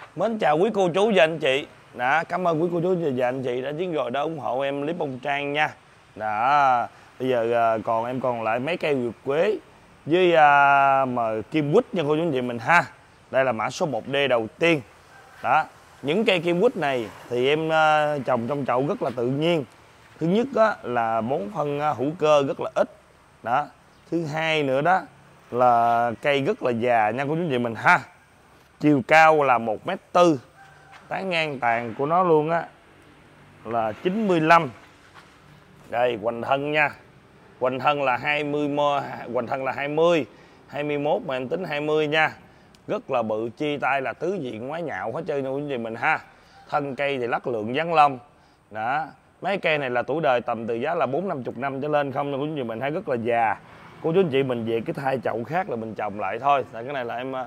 Mến chào quý cô chú và anh chị. Đó, cảm ơn quý cô chú và anh chị đã chuyến rồi đã ủng hộ em clip bông Trang nha. Đó, bây giờ em còn lại mấy cây nguyệt quế với mà kim quýt nha cô chú anh chị mình ha. Đây là mã số 1D đầu tiên. Đó, những cây kim quýt này thì em trồng trong chậu rất là tự nhiên. Thứ nhất á, là bón phân hữu cơ rất là ít. Đó, thứ hai nữa đó là cây rất là già nha cô chú anh chị mình ha. Chiều cao là 1m4, tán ngang tàn của nó luôn á là 95. Đây hoành thân nha, hoành thân là 20, hoành thân là 20, 21 mà em tính 20 nha. Rất là bự, chi tay là tứ diện ngoái nhạo hết trơn nha gì mình ha. Thân cây thì lắc lượng vắn lông. Đó, mấy cây này là tuổi đời tầm từ giá là 40-50 năm trở lên không nha cô chú chị mình, hay rất là già. Cô chú anh chị mình về cái thay chậu khác là mình trồng lại thôi. Tại cái này là em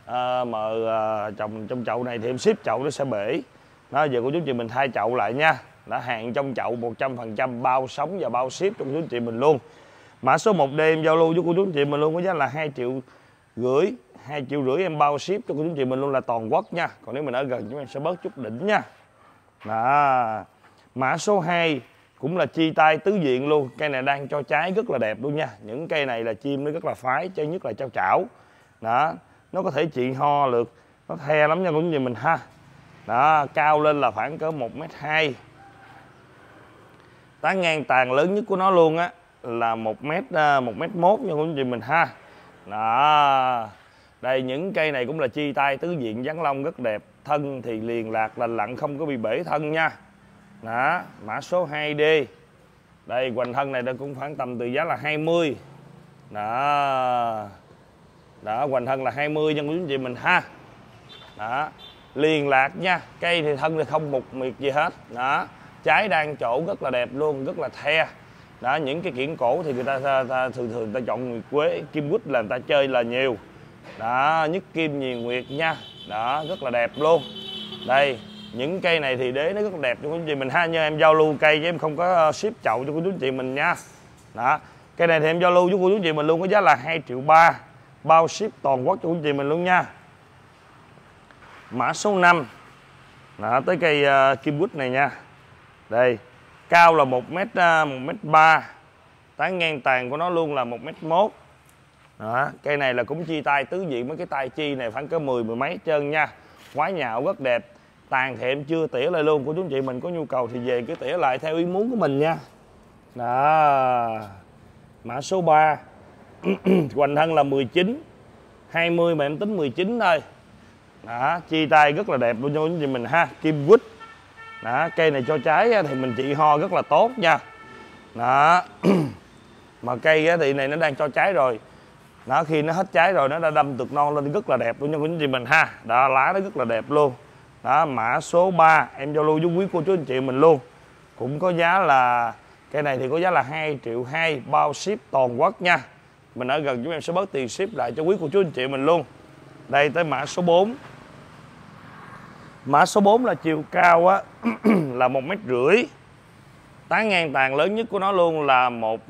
trồng trong chậu này thì em ship chậu nó sẽ bể. Đó, giờ cô chú chị mình thay chậu lại nha. Đã hàng trong chậu 100% bao sống và bao ship cho cô chú chị mình luôn. Mã số 1D em giao lưu với cô chú chị mình luôn có giá là 2,5 triệu. 2,5 triệu em bao ship cho cô chú chị mình luôn là toàn quốc nha. Còn nếu mình ở gần chúng em sẽ bớt chút đỉnh nha. Đó. Mã số 2 cũng là chi tay tứ diện luôn. Cây này đang cho trái rất là đẹp luôn nha. Những cây này là chim nó rất là phái, chơi nhất là trao chảo. Đó, nó có thể trị ho được, nó the lắm nha cũng như mình ha. Đó, cao lên là khoảng cỡ 1m2. Tán ngang tàn lớn nhất của nó luôn á là 1m1 nha cũng như mình ha. Đó, đây những cây này cũng là chi tay tứ diện vắn lông rất đẹp, thân thì liền lạc lành lặn, không có bị bể thân nha. Đó, mã số 2D. Đây hoành thân này đây cũng khoảng tầm từ giá là 20. Đó. Đó, hoành thân là 20 nha quý anh chị mình ha. Đó, liền lạc nha. Cây thì thân thì không mục miệt gì hết. Đó, trái đang chỗ rất là đẹp luôn, rất là the. Đó, những cái kiển cổ thì người ta thường người ta chọn nguyệt quế, kim quýt là người ta chơi là nhiều. Đó, nhất kim nhiều nguyệt nha. Đó, rất là đẹp luôn. Đây, những cây này thì đế nó rất là đẹp cho cô chú chị mình ha. Nha, em giao lưu cây chứ em không có ship chậu cho cô chú chị mình nha. Đó, cây này thì em giao lưu với cô chú chị mình luôn có giá là 2,3 triệu, bao ship toàn quốc cho cô chú chị mình luôn nha. Mã số 5. Đó, tới cây kim quýt này nha. Đây, cao là 1m3, tán ngang tàn của nó luôn là 1m1. Đó, cây này là cũng chi tay tứ diện, mấy cái tay chi này khoảng cỡ 10 mấy trơn nha. Ngoái nhạo rất đẹp. Tàn thì em chưa tỉa lại luôn, cô chú anh chị mình có nhu cầu thì về cứ tỉa lại theo ý muốn của mình nha. Đó, mã số 3. Hoành thân là 19, 20 mà em tính 19 thôi. Đó, chi tay rất là đẹp luôn cho cô chú anh chị mình ha, kim quýt. Đó, cây này cho trái thì mình trị ho rất là tốt nha. Đó. Mà cây thì này nó đang cho trái rồi. Đó, khi nó hết trái rồi nó đã đâm tược non lên rất là đẹp luôn nha cô chú anh chị mình ha. Đó, lá nó rất là đẹp luôn. Đó, mã số 3 em giao lưu với quý cô chú anh chị mình luôn. Cũng có giá là cây này thì có giá là 2,2 triệu, bao ship toàn quốc nha. Mình ở gần chúng em sẽ bớt tiền ship lại cho quý cô chú anh chị mình luôn. Đây tới mã số 4. Mã số 4 là chiều cao á là 1m50. Tán ngang tàn lớn nhất của nó luôn là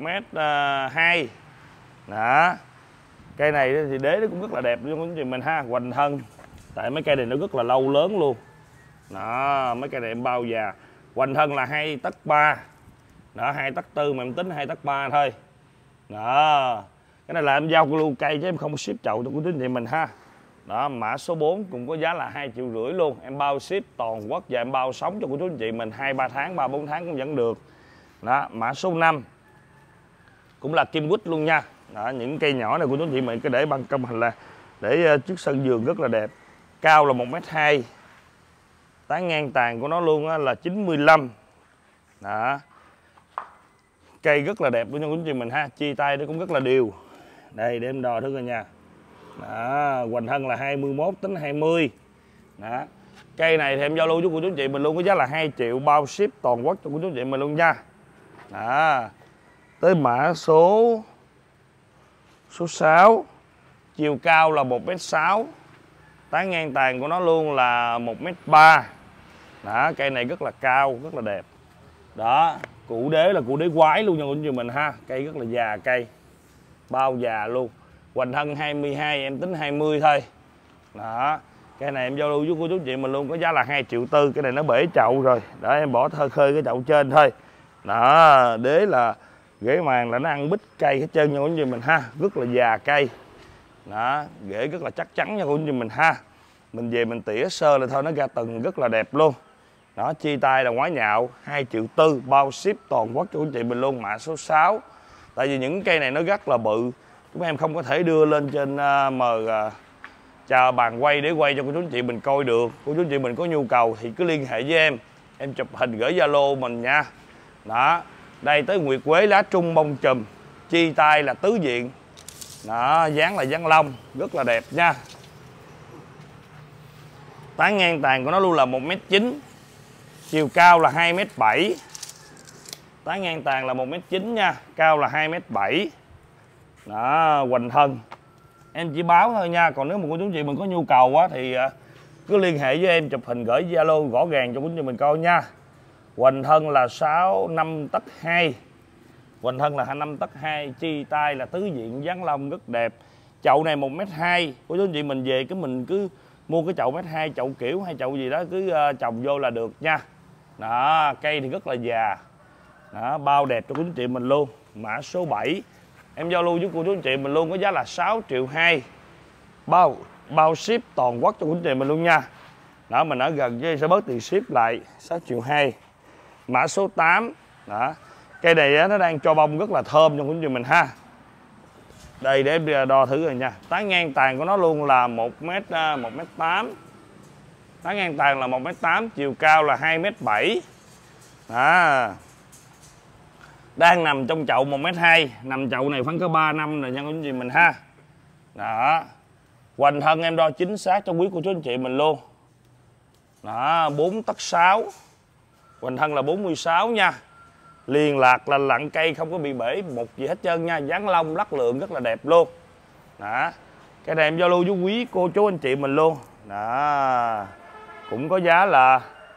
1m2. Đó. Cây này thì đế nó cũng rất là đẹp luôn cô chú anh chị mình ha, hoành thân. Tại mấy cây này nó rất là lâu lớn luôn. Đó, mấy cây này em bao già. Hoành thân là 2,3 tấc. Đó, 2,4 tấc mà em tính 2,3 tấc thôi. Đó. Cái này là em giao lưu cây chứ em không ship chậu cho cô chú anh chị mình ha. Đó, mã số 4 cũng có giá là 2,5 triệu luôn. Em bao ship toàn quốc và em bao sống cho cô chú anh chị mình 2-3 tháng, 3-4 tháng cũng vẫn được. Đó, mã số 5 cũng là kim quýt luôn nha. Đó, những cây nhỏ này của chú anh chị mình cứ để ban công hành là để trước sân vườn rất là đẹp. Cao là 1m2. Tán ngang tàn của nó luôn là 95. Đó. Cây rất là đẹp luôn nha cô chú anh chị mình ha. Chia tay nó cũng rất là đều. Đây để em đo thử coi nha. Đó, hoành thân là 21 tính 20. Đó. Cây này thì em giao lưu với cô chú anh chị mình luôn có giá là 2 triệu bao ship toàn quốc cho cô chú anh chị mình luôn nha. Đó. Tới mã số 6. Chiều cao là 1m6. Tán ngang tàn của nó luôn là 1m3. Đó, cây này rất là cao, rất là đẹp. Đó, cụ đế là cụ đế quái luôn nha cô chú mình ha. Cây rất là già cây. Bao già luôn. Hoành thân 22 em tính 20 thôi. Đó. Cây này em giao lưu với cô chú chị mình luôn, có giá là 2,4 triệu. Cái này nó bể chậu rồi, để em bỏ khơi cái chậu trên thôi. Đó, đế là rễ màng là nó ăn bít cây hết trơn nha cô chú chị mình ha, rất là già cây. Đó, rễ rất là chắc chắn nha cô chú chị mình ha. Mình về mình tỉa sơ là thôi, nó ra từng rất là đẹp luôn. Đó, chi tay là ngoái nhạo, 2,4 triệu, bao ship toàn quốc cho cô chị mình luôn, mã số 6. Tại vì những cây này nó rất là bự, chúng em không có thể đưa lên trên chờ bàn quay để quay cho cô chú chị mình coi được. Cô chú chị mình có nhu cầu thì cứ liên hệ với em chụp hình gửi Zalo mình nha. Đó, đây tới nguyệt quế lá trung bông chùm, chi tay là tứ diện. Đó, dáng là dáng lông, rất là đẹp nha. Tán ngang tàn của nó luôn là 1m9, chiều cao là 2m7. Tán ngang tàn là 1m9 nha, cao là 2m7. Đó, hoành thân em chỉ báo thôi nha, còn nếu mà cô chú chị mình có nhu cầu á thì cứ liên hệ với em chụp hình gửi Zalo rõ ràng cho cô chú chị mình coi nha. Hoành thân là 5 tấc 2. Hoành thân là 5 tấc 2, chi tay là tứ diện, dáng lông rất đẹp. Chậu này 1m2, cô chú chị mình về mình cứ mua cái chậu 1m2, chậu kiểu hay chậu gì đó cứ trồng vô là được nha. Đó, cây thì rất là già. Đó, bao đẹp cho cô chú chị mình luôn. Mã số 7 em giao lưu với cô chú chị mình luôn, có giá là 6,2 triệu. Bao ship toàn quốc cho cô chú chị mình luôn nha. Đó, mình ở gần với sẽ bớt tiền ship lại, 6,2 triệu. Mã số 8. Đó, cây này á, nó đang cho bông rất là thơm cho cô chú chị mình ha. Đây để em đo thử rồi nha. Tán ngang tàn của nó luôn là 1m8. Tán ngang tàn là 1m8, chiều cao là 2m7. Đó, đang nằm trong chậu 1m2, nằm chậu này khoảng có 3 năm rồi nha cô chú chị mình ha. Đó, hoành thân em đo chính xác cho quý cô chú anh chị mình luôn. Đó, 4 tấc 6, hoành thân là 46 nha. Liền lạc là lặng, cây không có bị bể một gì hết trơn nha, dáng lông lắc lượng rất là đẹp luôn. Đó, cái này em giao lưu với quý cô chú anh chị mình luôn. Đó, cũng có giá là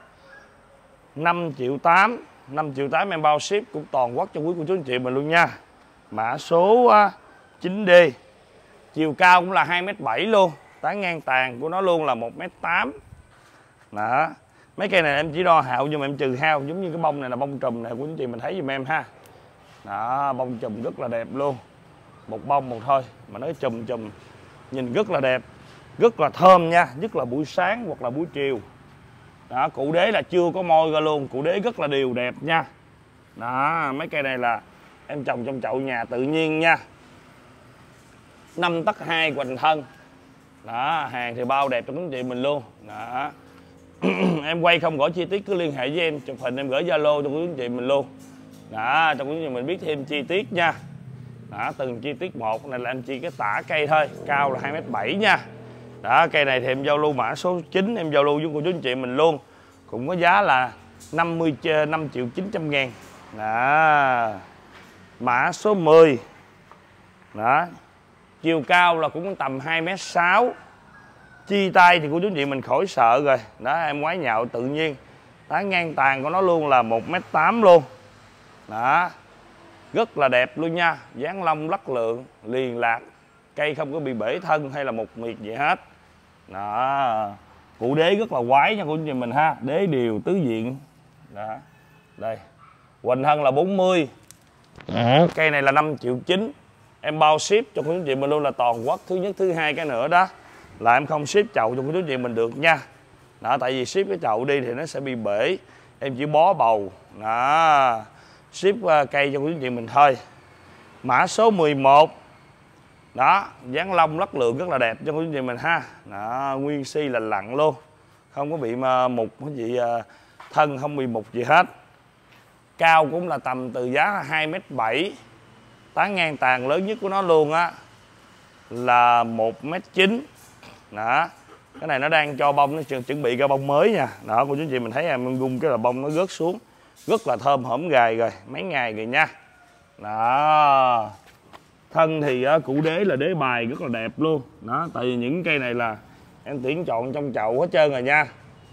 5,8 triệu. 5,8 triệu em bao ship cũng toàn quốc cho quý cô chú anh chị mình luôn nha. Mã số 9D, chiều cao cũng là 2m7 luôn. Tán ngang tàn của nó luôn là 1m8. Đó, mấy cây này em chỉ đo hạo nhưng mà em trừ hao, giống như cái bông này là bông trùm này của anh chị mình thấy giùm em ha. Đó, bông trùm rất là đẹp luôn, một bông một thôi mà nó chùm nhìn rất là đẹp, rất là thơm nha, nhất là buổi sáng hoặc là buổi chiều. Đó, cụ đế là chưa có môi ra luôn, cụ đế rất là đều đẹp nha. Đó, mấy cây này là em trồng trong chậu nhà tự nhiên nha. 5 tấc 2 hoành thân. Đó, hàng thì bao đẹp cho quý anh chị mình luôn. Đó. Em quay không rõ chi tiết cứ liên hệ với em chụp hình em gửi Zalo cho quý anh chị mình luôn. Đó, cho quý anh chị mình biết thêm chi tiết nha. Đó, từng chi tiết một này là em chỉ cái tả cây thôi, cao là 2m7 nha. Đó, cây này thì em giao lưu mã số 9 em giao lưu với cô chú anh chị mình luôn, cũng có giá là 5,9 triệu. Đó, mã số 10. Đó, chiều cao là cũng tầm 2m6, chi tay thì cô chú anh chị mình khỏi sợ rồi. Đó, em ngoái nhạo tự nhiên. Tán ngang tàn của nó luôn là 1m8 luôn. Đó, rất là đẹp luôn nha, dáng lông lắc lượng, liền lạc, cây không có bị bể thân hay là mục miệt gì hết. Đó, cụ đế rất là quái nha cô chú anh chị mình ha, đế đều tứ diện. Đó, đây, hoành thân là 40. Đó, cây này là 5,9 triệu. Em bao ship cho cô chú anh chị mình luôn là toàn quốc. Thứ nhất, thứ hai cái nữa đó là em không ship chậu cho cô chú anh chị mình được nha. Đó, tại vì ship cái chậu đi thì nó sẽ bị bể, em chỉ bó bầu. Đó, ship cây cho cô chú anh chị mình thôi. Mã số 11. Đó, dáng lông lắc lượng rất là đẹp cho cô chú anh chị mình ha. Đó, nguyên si là lặng luôn, không có bị mục cái gì, thân không bị mục gì hết. Cao cũng là tầm từ giá 2m7. Tán ngang tàn lớn nhất của nó luôn á là 1m9. Đó, cái này nó đang cho bông, nó chuẩn bị ra bông mới nha. Đó, cô chú anh chị mình thấy em gung cái là bông nó rớt xuống, rất là thơm hổm gài rồi, mấy ngày rồi nha. Đó, thân thì cụ đế là đế bài rất là đẹp luôn. Đó, tại vì những cây này là em tuyển chọn trong chậu hết trơn rồi nha.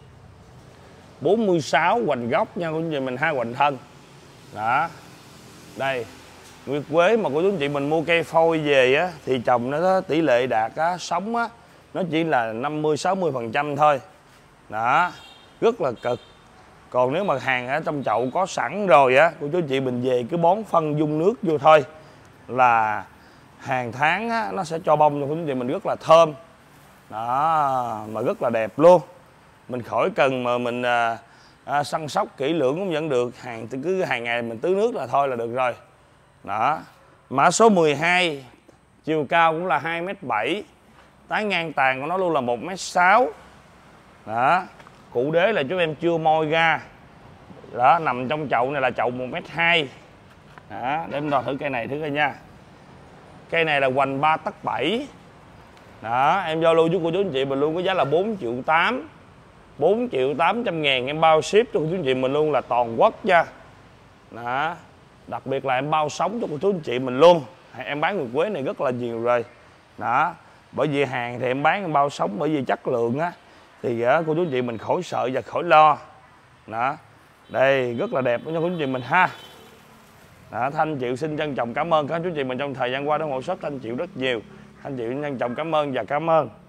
46 hoành gốc nha cô chú anh chị mình, hai hoành thân. Đó, đây nguyệt quế mà cô chú anh chị mình mua cây phôi về á thì trồng nó tỷ lệ đạt á, sống á nó chỉ là 50-60% thôi. Đó, rất là cực. Còn nếu mà hàng ở trong chậu có sẵn rồi á, cô chú chị mình về cứ bón phân dung nước vô thôi là hàng tháng á, nó sẽ cho bông cho cô chú chị mình rất là thơm. Đó, mà rất là đẹp luôn. Mình khỏi cần mà mình săn sóc kỹ lưỡng cũng vẫn được. Cứ hàng ngày mình tưới nước là thôi là được rồi. Đó. Mã số 12, chiều cao cũng là 2m7, tán ngang tàn của nó luôn là 1m6. Đó. Cụ đế là chú em chưa moi ra. Đó, nằm trong chậu này là chậu 1m2. Đó, để em đo thử cây này thử coi nha. Cây này là hoành 3 tấc 7. Đó, em giao lưu với cô chú anh chị mình luôn có giá là 4.800.000, 4.800.000 em bao ship cho cô chú anh chị mình luôn là toàn quốc nha. Đó, đặc biệt là em bao sống cho cô chú anh chị mình luôn. Em bán nguyệt quế này rất là nhiều rồi. Đó, bởi vì hàng thì em bán em bao sống, bởi vì chất lượng á thì cô chú anh chị mình khỏi sợ và khỏi lo. Đó, đây rất là đẹp cho cô chú anh chị mình ha. Đó, Thanh Triệu xin trân trọng cảm ơn các chú chị mình trong thời gian qua đã hỗ trợ Thanh Triệu rất nhiều. Thanh Triệu trân trọng cảm ơn và cảm ơn.